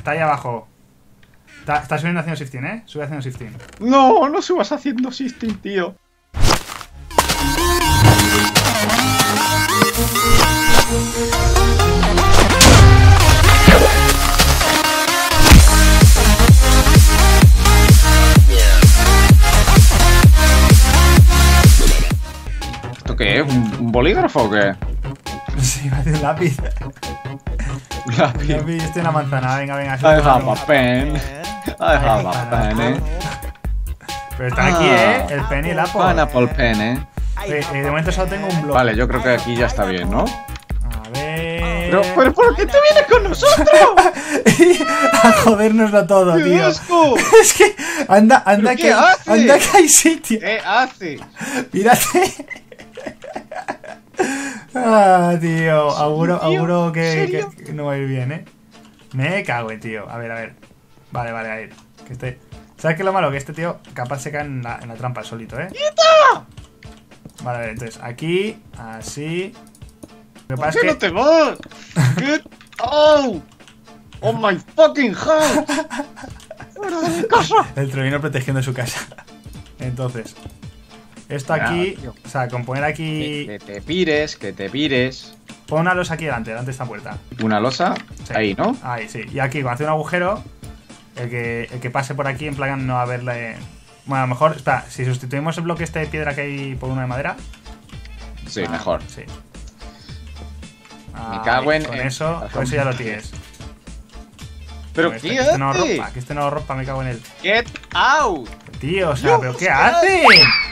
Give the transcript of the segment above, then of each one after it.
Está ahí abajo. Está subiendo haciendo shifting, ¿eh? Sube haciendo shifting. No, no subas haciendo shifting, tío. ¿Esto qué es? ¿Un bolígrafo o qué? Sí, va a hacer un lápiz. Lápiz. Lápiz, estoy en la manzana. Venga, venga. I have a pen. I have a pen, Pero está aquí, el pen y el apple. Pineapple pen, De momento solo tengo un bloque. Vale, yo creo que aquí ya está bien, ¿no? A ver. Pero ¿por qué te vienes con nosotros? A jodérnoslo todo, ¡Qué tío. asco! Es que anda ¿Pero que qué hace? anda que hay sitio. ¿Qué hace? Mírate. Ah, tío. ¿En Auguro serio? que no va a ir bien, ¿eh? Me cago en, tío. A ver. Vale, a ir. Que ¿Sabes qué es lo malo? Que este tío capaz se cae en la trampa solito, ¿eh? ¡Quita! Vale, a ver, entonces aquí, así. Lo que ¿Por pasa qué es no te vas? ¡Get out! ¡Oh my fucking house! ¡Fuera de mi casa! el Trovino protegiendo su casa. Entonces, esto aquí, tío. o sea, con poner aquí. Que te pires. Pon una losa aquí delante de esta puerta. Una losa, Sí. ahí, ¿no? Ahí, sí. Y aquí, cuando hace un agujero, el que pase por aquí, en plan, no va a verle. Bueno, a lo mejor, espera, si sustituimos el bloque este de piedra que hay por uno de madera. Sí, mejor. Sí. Me cago en. Con eso ya lo tienes. ¿Pero Que qué este no lo hace? rompa, que este no lo rompa, me cago en él. ¡Get out! Tío, o sea, Dios, ¿pero qué ¿qué hace?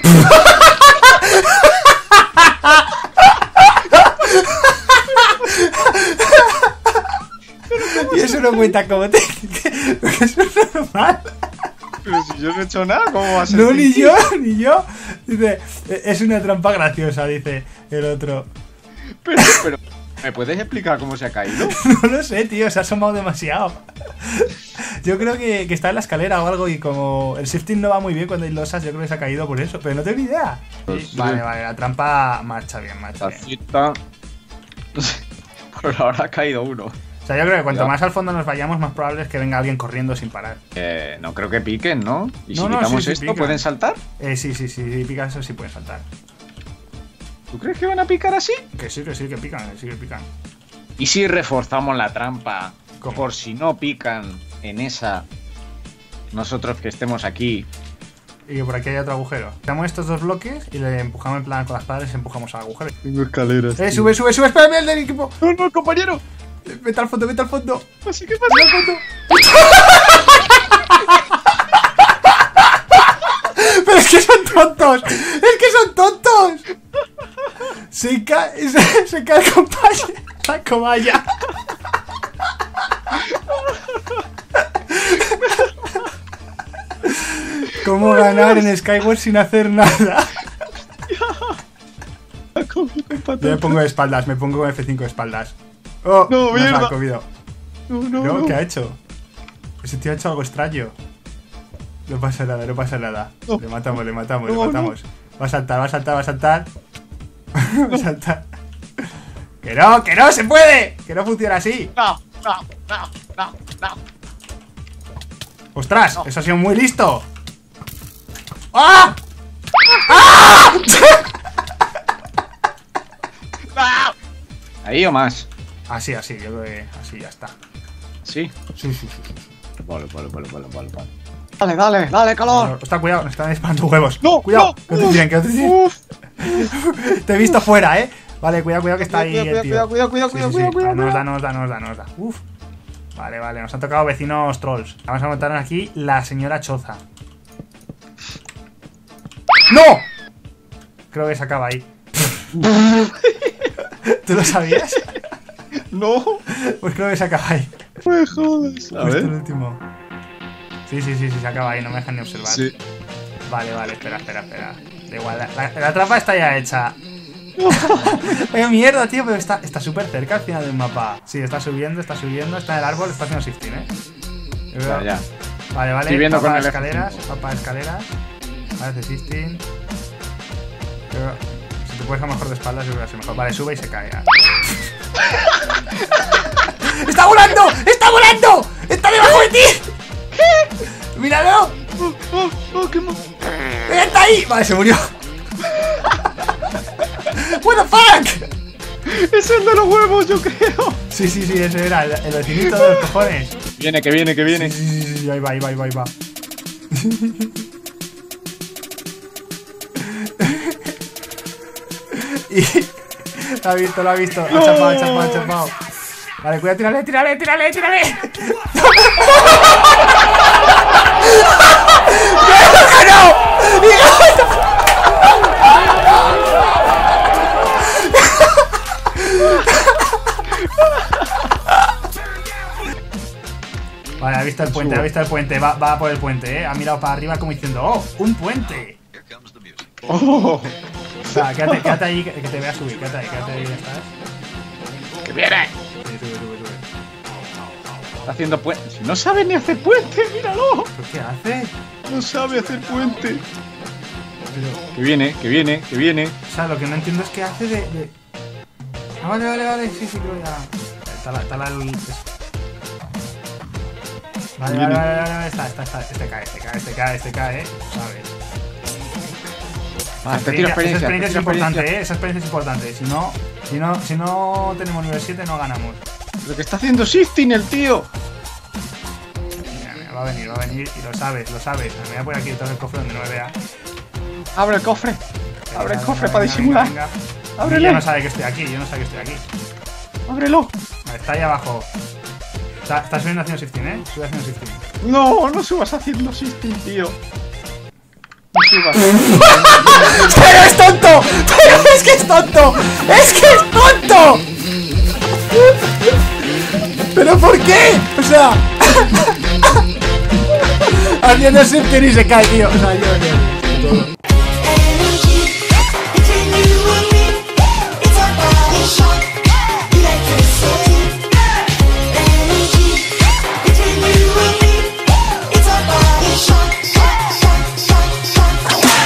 Y eso no cuenta como te. Eso es normal. Pero si yo no he hecho nada, ¿cómo va a ser? No, ni yo. Dice, es una trampa graciosa, dice el otro. Pero, ¿me puedes explicar cómo se ha caído? No lo sé, tío, se ha asomado demasiado. Yo creo que está en la escalera o algo y como el shifting no va muy bien cuando hay losas, yo creo que se ha caído por eso, pero no tengo ni idea. Pues Vale, sí. la trampa marcha bien. Tacita. Por ahora ha caído uno. O sea, yo creo que cuanto Ya. más al fondo nos vayamos, más probable es que venga alguien corriendo sin parar. No creo que piquen, ¿no? ¿Y No, si no, quitamos sí esto, pican. pueden saltar? Sí, pican, eso sí pueden saltar. ¿Tú crees que van a picar así? Que sí, que pican. ¿Y si reforzamos la trampa? ¿Cómo? Por si no pican en esa, nosotros que estemos aquí. Y que por aquí hay otro agujero. Quitamos estos dos bloques y le empujamos en plan con las padres, empujamos al agujero. Tengo escaleras. Sube, espérame el del equipo. No, compañero. Vete al fondo. Así que pasa. Pero es que son tontos. Se cae el compañero. La cobaya. ¿Cómo ganar en Skyward sin hacer nada? Yo me pongo de espaldas, me pongo F5 de espaldas. Oh, No, nos la mierda. ha comido. No, ¿qué ha hecho? Ese tío ha hecho algo extraño. No pasa nada. No. Le matamos. No. Va a saltar. Va a saltar. Que no, se puede. Que no funciona así. No. ¡Ostras! No. Eso ha sido muy listo. ¡Ah! ¿Ahí o más? Así, yo creo que así ya está. Sí. Sí. Vale. Dale, calor. Está cuidado, nos están disparando huevos. No, cuidado, no, que no te tiren. Uf. Te he visto fuera, Vale, cuidado que está ahí el tío. Cuidado. Nos da. Uf. Vale, nos han tocado vecinos trolls. Vamos a montarnos aquí la señora Choza. ¡No! Creo que se acaba ahí. ¿Tú lo sabías? No. Pues creo que se acaba ahí. Me jodes. A Justo el ver. último. Sí, se acaba ahí, no me dejan ni observar. Sí. Vale, espera. Da igual, la trampa está ya hecha. ¡Qué mierda, tío! Pero está súper cerca al final del mapa. Sí, está subiendo, está en el árbol, está haciendo shifting, Ya. Vale, Estoy viendo papa con de el escaleras, F5. papa de escaleras. Vale, hace shifting. Pero si te puedes a lo mejor de espaldas, yo creo que es mejor. Vale, sube y se cae. ¡Está volando! ¡Está debajo Pokémon. ¡Está ahí! Vale, se murió. What the fuck. Es el de los huevos, yo creo. Sí, ese era el vecinito de los cojones. Viene, que viene. Sí, ahí va. Y... Lo ha visto. No. Ha chapado. Vale, cuidado, tírale. ¡No! Vale, ha visto el puente, va por el puente, ha mirado para arriba como diciendo, ¡oh, un puente! Oh. O sea, quédate ahí, que te voy a subir, quédate ahí, ¿sabes? ¡Que viene! Sí, sube. Está haciendo puente. Si no sabe ni hacer puente, míralo. ¿Pero qué hace? No sabe hacer puente. Pero, Que viene. o sea, lo que no entiendo es qué hace de... Ah, vale, sí, creo ya... Está la... Vale, está. Este cae, ¿sabes? Ah, te tiro experiencia. Esa experiencia es importante, esa experiencia es importante. Si no tenemos nivel 7 no ganamos. Lo que está haciendo Sifting, el tío. Mira, va a venir y lo sabes. Me voy a poner aquí todo el cofre donde no me vea. Abre el cofre. Abre el cofre para Venga, disimular. venga. Ábrele. Yo no sabe que estoy aquí, Ábrelo. Vale, está ahí abajo. Está subiendo haciendo shifting, Sube haciendo shifting. No subas haciendo Sifting, tío. No subas. ¡Pero es tonto! ¡Pero es que es tonto! ¿Pero por qué? O sea... haciendo shifting y se cae, tío. O sea, yo...